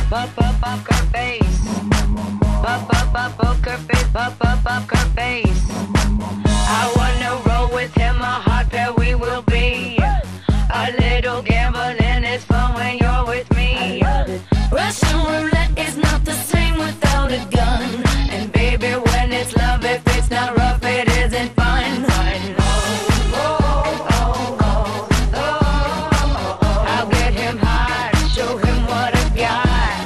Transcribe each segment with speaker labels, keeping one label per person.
Speaker 1: poker face. Poker face. Poker face. I wanna roll with him, a hot pair we will be. A little gambling is fun when you're with me. Russian roulette is not the same without a gun. And baby, when it's love, if it's not rough, it isn't fun. I'll get him high, show him what I got.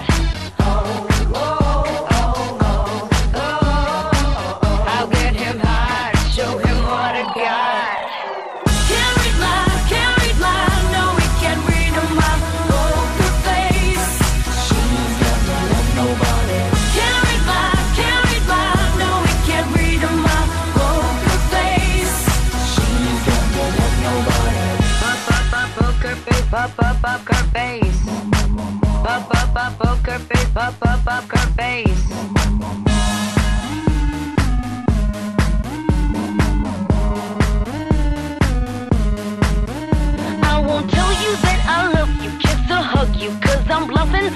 Speaker 1: I'll get him high, show him what I got. Can't read mine, no, we can't read my poker face. She's not gonna let nobody. Can't read mine, no, we can't read my poker face. She's not gonna let nobody. Poker face, poker face. Poker face, poker face. I won't tell you that I love you, kiss or hug you, 'cause I'm bluffing